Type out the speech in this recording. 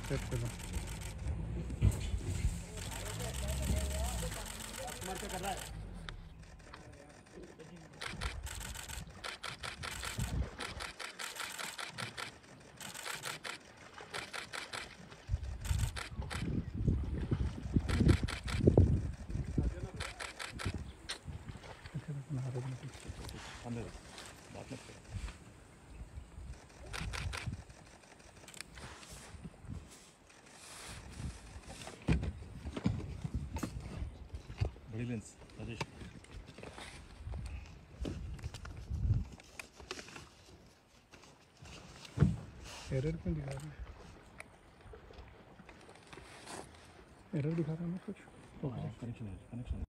Set कर लो। कर रहा है बड़ी लेंस राजेश। एरर क्यों दिखा रहा है? एरर दिखा रहा है ना कुछ? कनेक्शन है, कनेक्शन।